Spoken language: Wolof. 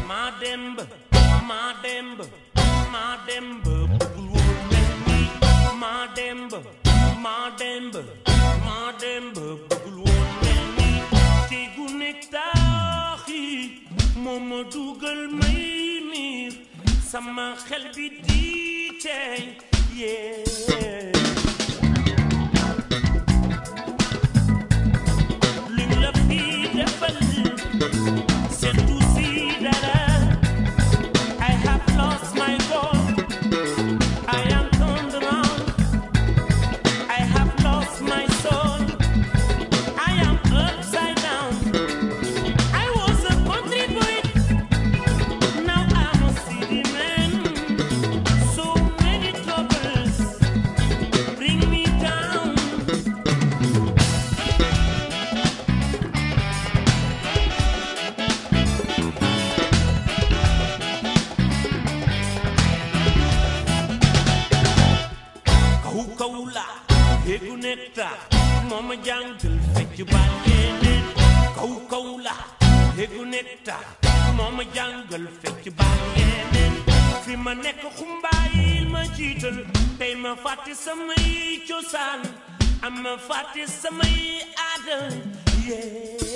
Mademba, Mademba, Mademba, bëggul woon mel ni Mademba, Mademba, Mademba, bëggul woon mel ni te gu nekk taaxi moo ma dugal may miir sama xel bi di tey yeah. Mama jàngal fecc baal yeneen kaw la déggu nekta mama jàngal fecc baal yeneen fi ma nekk xumbaayil ma jiital tey ma fàtte samay cosaan am ma fàtte samay aada yeah